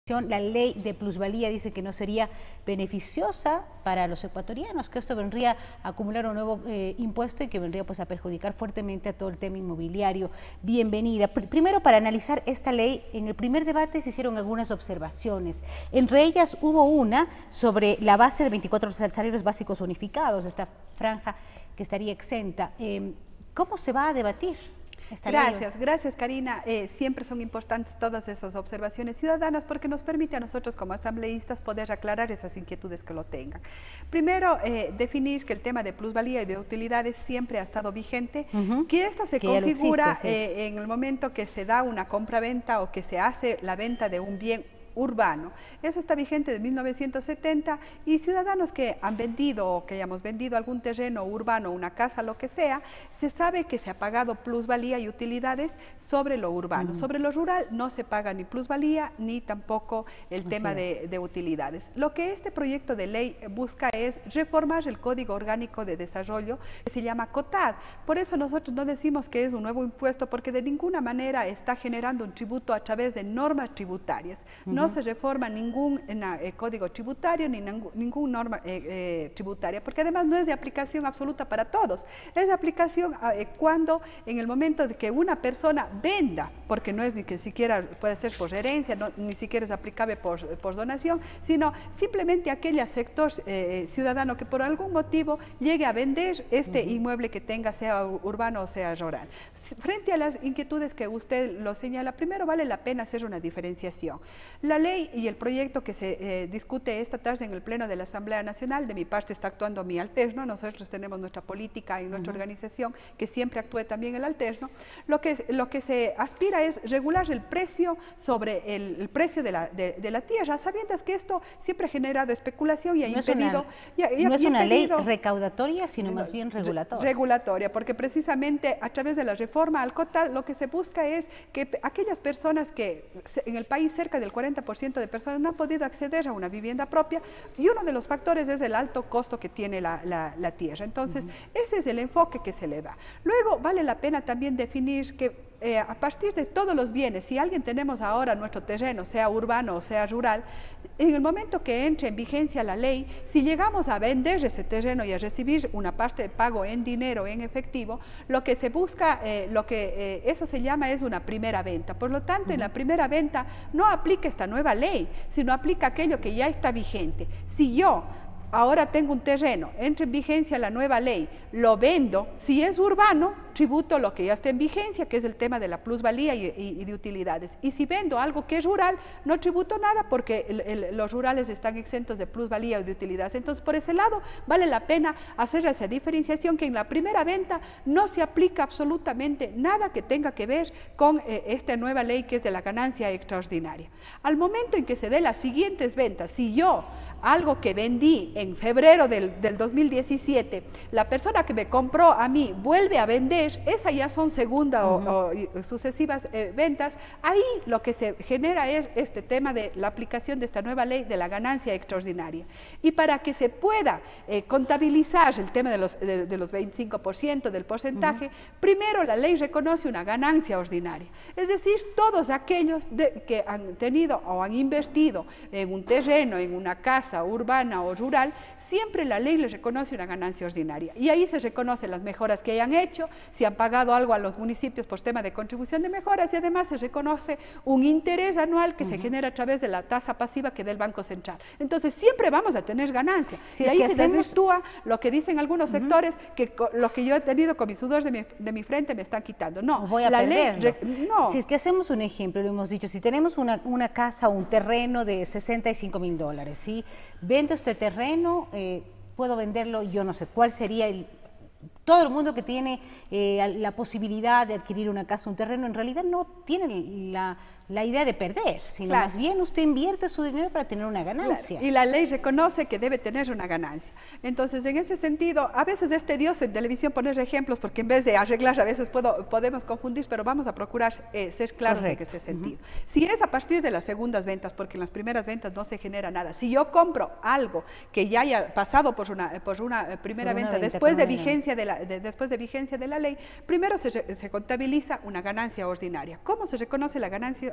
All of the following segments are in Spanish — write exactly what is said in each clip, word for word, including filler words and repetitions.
La ley de plusvalía dice que no sería beneficiosa para los ecuatorianos, que esto vendría a acumular un nuevo eh, impuesto y que vendría pues a perjudicar fuertemente a todo el tema inmobiliario. Bienvenida. Primero, para analizar esta ley, en el primer debate se hicieron algunas observaciones. Entre ellas hubo una sobre la base de veinticuatro salarios básicos unificados, esta franja que estaría exenta. Eh, ¿Cómo se va a debatir? Gracias, gracias Karina. Eh, siempre son importantes todas esas observaciones ciudadanas porque nos permite a nosotros como asambleístas poder aclarar esas inquietudes que lo tengan. Primero, eh, definir que el tema de plusvalía y de utilidades siempre ha estado vigente, uh-huh. que esto se que configura existe, sí. eh, en el momento que se da una compra-venta o que se hace la venta de un bien urbano. Eso está vigente desde mil novecientos setenta y ciudadanos que han vendido o que hayamos vendido algún terreno urbano, una casa, lo que sea, se sabe que se ha pagado plusvalía y utilidades sobre lo urbano. Uh-huh. Sobre lo rural no se paga ni plusvalía ni tampoco el Así tema de, de utilidades. Lo que este proyecto de ley busca es reformar el Código Orgánico de Desarrollo que se llama COTAD. Por eso nosotros no decimos que es un nuevo impuesto porque de ninguna manera está generando un tributo a través de normas tributarias. Uh-huh. No se reforma ningún eh, código tributario ni ningún, ningún norma eh, eh, tributaria, porque además no es de aplicación absoluta para todos, es de aplicación eh, cuando en el momento de que una persona venda, porque no es ni que siquiera puede ser por herencia, no, ni siquiera es aplicable por, por donación, sino simplemente aquel sector eh, ciudadano que por algún motivo llegue a vender este uh-huh. inmueble que tenga, sea urbano o sea rural. Frente a las inquietudes que usted lo señala, primero vale la pena hacer una diferenciación. La ley y el proyecto que se eh, discute esta tarde en el Pleno de la Asamblea Nacional, de mi parte está actuando mi alterno, nosotros tenemos nuestra política y nuestra uh-huh. organización que siempre actúe también el alterno, lo que, lo que se aspira es regular el precio sobre el, el precio de la, de, de la tierra, sabiendo que esto siempre ha generado especulación y ha no impedido... Es una, y, y, no es y una impedido, ley recaudatoria, sino más bien regulatoria. Regulatoria, porque precisamente a través de la reforma al COTAD lo que se busca es que aquellas personas que en el país cerca del cuarenta por ciento de personas no han podido acceder a una vivienda propia y uno de los factores es el alto costo que tiene la, la, la tierra. Entonces, uh-huh. ese es el enfoque que se le da. Luego, vale la pena también definir que eh, a partir de todos los bienes, si alguien tenemos ahora nuestro terreno, sea urbano o sea rural, en el momento que entre en vigencia la ley, si llegamos a vender ese terreno y a recibir una parte de pago en dinero, en efectivo, lo que se busca, eh, lo que eh, eso se llama es una primera venta. Por lo tanto, uh-huh. en la primera venta no aplica esta nueva ley, sino aplica aquello que ya está vigente. Si yo ahora tengo un terreno, entra en vigencia la nueva ley, lo vendo, si es urbano, tributo lo que ya está en vigencia, que es el tema de la plusvalía y, y, y de utilidades. Y si vendo algo que es rural, no tributo nada porque el, el, los rurales están exentos de plusvalía y de utilidades. Entonces, por ese lado, vale la pena hacer esa diferenciación que en la primera venta no se aplica absolutamente nada que tenga que ver con eh, esta nueva ley que es de la ganancia extraordinaria. Al momento en que se dé las siguientes ventas, si yo algo que vendí en febrero del, del dos mil diecisiete, la persona que me compró a mí vuelve a vender, esas ya son segunda uh-huh. o, o sucesivas eh, ventas, ahí lo que se genera es este tema de la aplicación de esta nueva ley de la ganancia extraordinaria. Y para que se pueda eh, contabilizar el tema de los, de, de los veinticinco por ciento del porcentaje, uh-huh. primero la ley reconoce una ganancia ordinaria, es decir, todos aquellos de, que han tenido o han invertido en un terreno, en una casa, urbana o rural, siempre la ley les reconoce una ganancia ordinaria. Y ahí se reconocen las mejoras que hayan hecho, si han pagado algo a los municipios por tema de contribución de mejoras, y además se reconoce un interés anual que uh-huh. se genera a través de la tasa pasiva que da el Banco Central. Entonces, siempre vamos a tener ganancia. Si y es ahí que se hacemos... desvirtúa lo que dicen algunos uh-huh. sectores, que lo que yo he tenido con mis sudores de mi, de mi frente me están quitando. No, voy a la perderlo. ley... No. Si es que hacemos un ejemplo, lo hemos dicho, si tenemos una, una casa o un terreno de sesenta y cinco mil dólares, ¿sí? Vendo este terreno, eh, puedo venderlo, yo no sé cuál sería el... Todo el mundo que tiene eh, la posibilidad de adquirir una casa, un terreno, en realidad no tiene la, la idea de perder, sino claro. más bien usted invierte su dinero para tener una ganancia. Claro. Y la ley reconoce que debe tener una ganancia. Entonces, en ese sentido, a veces es tedioso en televisión poner ejemplos, porque en vez de arreglar, a veces puedo, podemos confundir, pero vamos a procurar eh, ser claros Correcto. En ese sentido. Uh-huh. Si es a partir de las segundas ventas, porque en las primeras ventas no se genera nada, si yo compro algo que ya haya pasado por una, por una primera por una venta, venta, después de vigencia de la De, después de vigencia de la ley, primero se, se contabiliza una ganancia ordinaria. ¿Cómo se reconoce la ganancia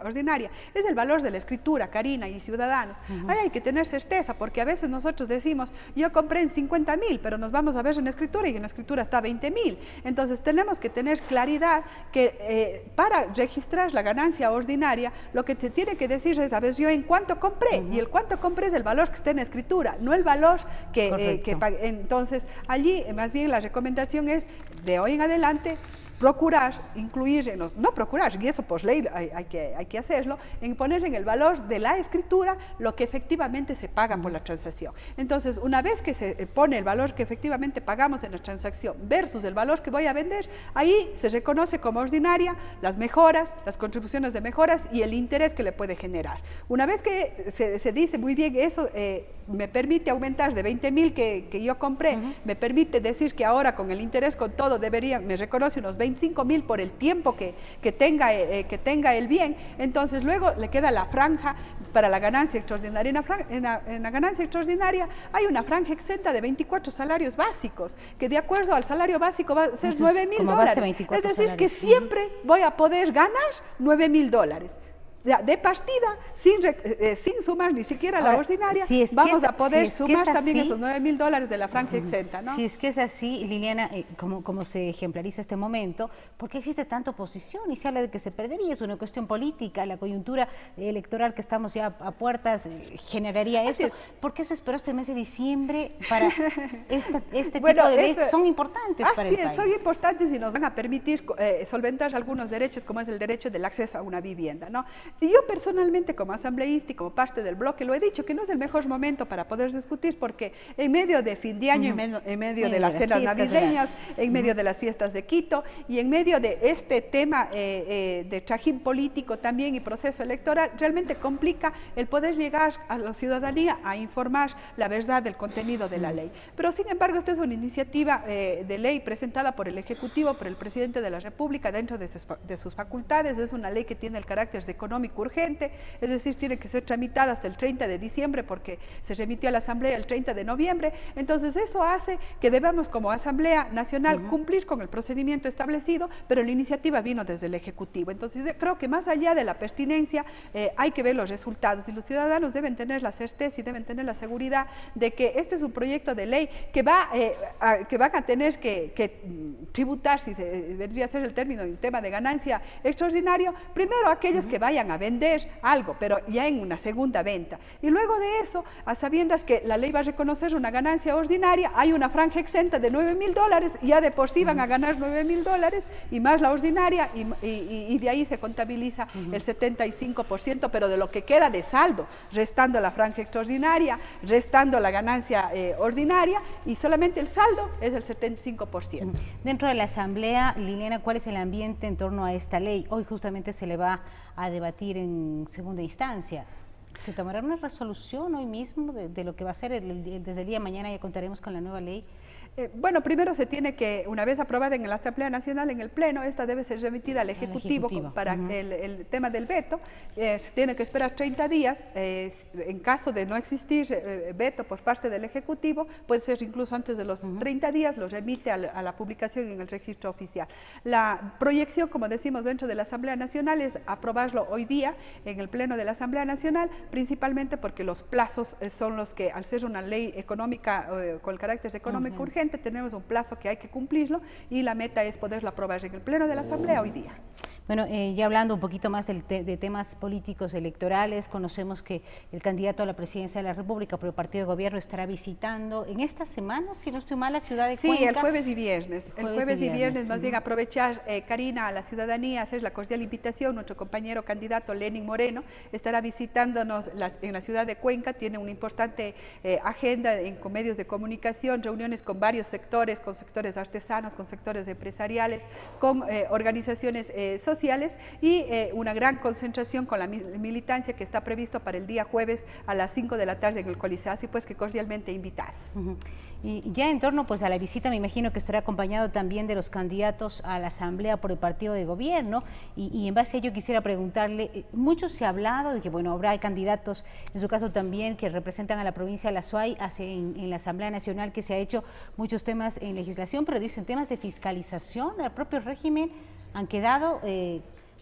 ordinaria, es el valor de la escritura, Karina y ciudadanos. Uh-huh. Ahí hay que tener certeza, porque a veces nosotros decimos, yo compré en cincuenta mil, pero nos vamos a ver en escritura y en la escritura está veinte mil. Entonces tenemos que tener claridad que eh, para registrar la ganancia ordinaria, lo que te tiene que decir es, ¿sabes yo en cuánto compré? Uh-huh. Y el cuánto compré es el valor que está en escritura, no el valor que, eh, que pagué. Entonces allí más bien la recomendación es de hoy en adelante procurar incluir, en los, no procurar, y eso por ley hay, hay, que, hay que hacerlo, en poner en el valor de la escritura lo que efectivamente se paga por la transacción. Entonces, una vez que se pone el valor que efectivamente pagamos en la transacción versus el valor que voy a vender, ahí se reconoce como ordinaria las mejoras, las contribuciones de mejoras y el interés que le puede generar. Una vez que se, se dice muy bien eso, eh, me permite aumentar de veinte mil que, que yo compré, uh-huh. me permite decir que ahora con el interés, con todo, debería, me reconoce unos veinticinco mil por el tiempo que, que, tenga, eh, que tenga el bien. Entonces luego le queda la franja para la ganancia extraordinaria. En la, franja, en, la, en la ganancia extraordinaria hay una franja exenta de veinticuatro salarios básicos, que de acuerdo al salario básico va a ser nueve mil dólares. Es decir, salarios. Que siempre voy a poder ganar nueve mil dólares. De partida, sin, eh, sin sumar ni siquiera Ahora, la ordinaria, si es vamos es, a poder si es sumar es también así, esos nueve mil dólares de la franja uh-huh. exenta, ¿no? Si es que es así, Liliana, eh, como, como se ejemplariza este momento, ¿por qué existe tanta oposición? Y se habla de que se perdería, es una cuestión política, la coyuntura electoral que estamos ya a puertas eh, generaría esto. ¿Por qué se esperó este mes de diciembre para esta, este bueno, tipo de leyes? Son importantes para el es, país. Son importantes y nos van a permitir eh, solventar algunos derechos, como es el derecho del acceso a una vivienda, ¿no? Y yo personalmente como asambleísta y como parte del bloque lo he dicho que no es el mejor momento para poder discutir porque en medio de fin de año, uh-huh. en, medio, en medio sí, de las de cenas navideñas, la... en uh-huh. medio de las fiestas de Quito y en medio de este tema eh, eh, de trajín político también y proceso electoral, realmente complica el poder llegar a la ciudadanía a informar la verdad del contenido de la ley. Pero sin embargo esta es una iniciativa eh, de ley presentada por el Ejecutivo, por el Presidente de la República dentro de sus, de sus facultades, es una ley que tiene el carácter de económico urgente, es decir, tiene que ser tramitada hasta el treinta de diciembre porque se remitió a la Asamblea el treinta de noviembre, entonces eso hace que debamos como Asamblea Nacional uh-huh. cumplir con el procedimiento establecido, pero la iniciativa vino desde el Ejecutivo, entonces creo que más allá de la pertinencia eh, hay que ver los resultados y los ciudadanos deben tener la certeza y deben tener la seguridad de que este es un proyecto de ley que, va, eh, a, que van a tener que, que tributar, si se, vendría a ser el término, el tema de ganancia extraordinario, primero aquellos uh-huh. que vayan a vender algo, pero ya en una segunda venta. Y luego de eso, a sabiendas que la ley va a reconocer una ganancia ordinaria, hay una franja exenta de nueve mil dólares, ya de por sí van a ganar nueve mil dólares, y más la ordinaria, y, y, y de ahí se contabiliza uh-huh. el setenta y cinco por ciento, pero de lo que queda de saldo, restando la franja extraordinaria, restando la ganancia eh, ordinaria, y solamente el saldo es el setenta y cinco por ciento. Dentro de la Asamblea, Liliana, ¿cuál es el ambiente en torno a esta ley? Hoy justamente se le va a debatir en segunda instancia. ¿Se tomará una resolución hoy mismo de, de lo que va a ser el, el, desde el día de mañana? Ya contaremos con la nueva ley. Eh, bueno, primero se tiene que, una vez aprobada en la Asamblea Nacional, en el Pleno, esta debe ser remitida al Ejecutivo, al Ejecutivo. para uh-huh. el, el tema del veto. Eh, se tiene que esperar treinta días. Eh, en caso de no existir eh, veto por parte del Ejecutivo, puede ser incluso antes de los uh-huh. treinta días, lo remite a la, a la publicación en el registro oficial. La proyección, como decimos, dentro de la Asamblea Nacional es aprobarlo hoy día en el Pleno de la Asamblea Nacional, principalmente porque los plazos eh, son los que, al ser una ley económica eh, con el carácter económico uh-huh. urgente, tenemos un plazo que hay que cumplirlo y la meta es poderlo aprobar en el Pleno de la Asamblea hoy día. Bueno, eh, ya hablando un poquito más del te de temas políticos electorales, conocemos que el candidato a la presidencia de la República por el partido de gobierno estará visitando en esta semana, si no estoy mal, la ciudad de Cuenca. Sí, el jueves y viernes. Jueves el jueves y viernes, y viernes más bien aprovechar, eh, Karina, a la ciudadanía, hacer la cordial invitación. Nuestro compañero candidato Lenin Moreno estará visitándonos la, en la ciudad de Cuenca, tiene una importante eh, agenda en, con medios de comunicación, reuniones con varios sectores, con sectores artesanos, con sectores empresariales, con eh, organizaciones eh, sociales y eh, una gran concentración con la militancia que está previsto para el día jueves a las cinco de la tarde en el Coliseo, así pues que cordialmente invitados. Uh-huh. Y ya en torno pues a la visita, me imagino que estará acompañado también de los candidatos a la Asamblea por el partido de gobierno, y, y en base a ello quisiera preguntarle, mucho se ha hablado de que bueno, habrá candidatos, en su caso también, que representan a la provincia de la Suay, hace en, en la Asamblea Nacional que se ha hecho muchos temas en legislación, pero dicen temas de fiscalización al propio régimen han quedado eh,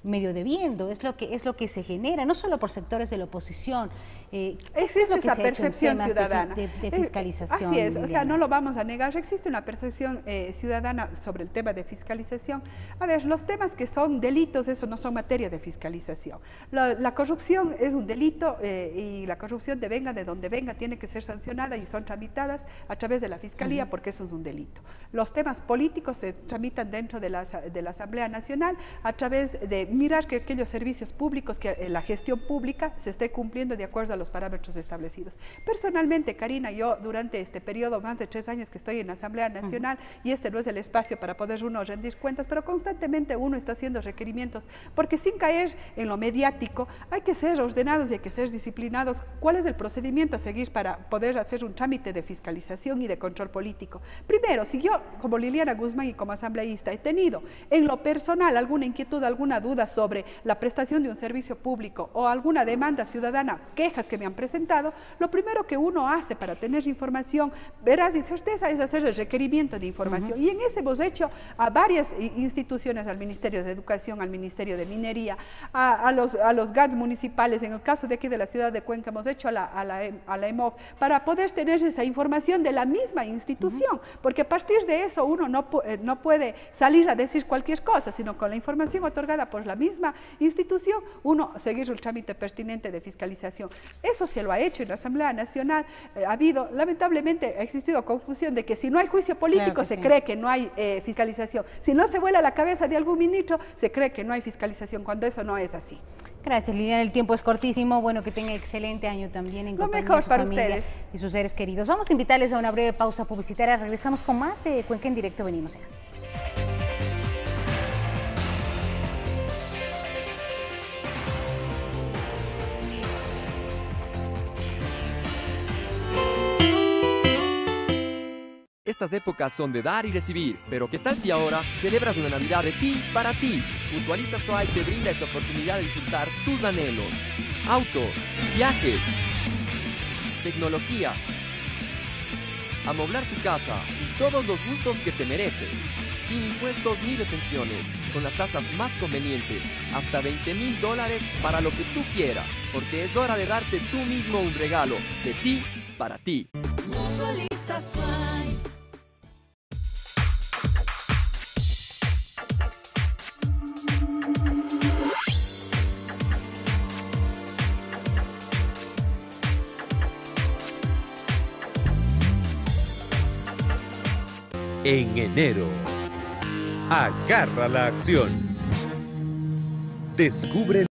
medio debiendo, es lo que, es lo que se genera, no solo por sectores de la oposición. Eh, existe esa percepción ciudadana. De, de, de fiscalización. Así es, o sea, no lo vamos a negar, existe una percepción eh, ciudadana sobre el tema de fiscalización. A ver, los temas que son delitos, eso no son materia de fiscalización. La, la corrupción es un delito eh, y la corrupción de venga de donde venga tiene que ser sancionada y son tramitadas a través de la Fiscalía uh-huh. porque eso es un delito. Los temas políticos se tramitan dentro de la, de la Asamblea Nacional a través de mirar que aquellos servicios públicos, que eh, la gestión pública se esté cumpliendo de acuerdo a los parámetros establecidos. Personalmente, Karina, yo durante este periodo, más de tres años que estoy en la Asamblea Nacional, uh-huh. y este no es el espacio para poder uno rendir cuentas, pero constantemente uno está haciendo requerimientos, porque sin caer en lo mediático, hay que ser ordenados y hay que ser disciplinados. ¿Cuál es el procedimiento a seguir para poder hacer un trámite de fiscalización y de control político? Primero, si yo, como Liliana Guzmán y como asambleísta, he tenido en lo personal alguna inquietud, alguna duda sobre la prestación de un servicio público o alguna demanda ciudadana, quejas que me han presentado, lo primero que uno hace para tener información veraz y certeza es hacer el requerimiento de información. Uh-huh. Y en ese hemos hecho a varias instituciones, al Ministerio de Educación, al Ministerio de Minería, a, a, los, a los G A T municipales, en el caso de aquí de la ciudad de Cuenca, hemos hecho a la, a la, a la E M O F, para poder tener esa información de la misma institución, uh-huh. porque a partir de eso uno no, no puede salir a decir cualquier cosa, sino con la información otorgada por la misma institución, uno seguir el trámite pertinente de fiscalización. Eso se lo ha hecho en la Asamblea Nacional. Eh, ha habido, lamentablemente, ha existido confusión de que si no hay juicio político claro se sí. cree que no hay eh, fiscalización. Si no se vuela la cabeza de algún ministro, se cree que no hay fiscalización, cuando eso no es así. Gracias, Liliana. El tiempo es cortísimo. Bueno, que tenga excelente año también en Lo compañía mejor de su para familia ustedes. Y sus seres queridos. Vamos a invitarles a una breve pausa publicitaria. Regresamos con más de Cuenca en Directo. Venimos ya. Estas épocas son de dar y recibir, pero ¿qué tal si ahora celebras una Navidad de ti para ti? Mutualista Soay te brinda esta oportunidad de disfrutar tus anhelos. Autos, viajes, tecnología, amoblar tu casa y todos los gustos que te mereces. Sin impuestos ni detenciones, con las tasas más convenientes, hasta veinte mil dólares para lo que tú quieras, porque es hora de darte tú mismo un regalo, de ti para ti. Mutualista Soay. En enero, agarra la acción. Descubre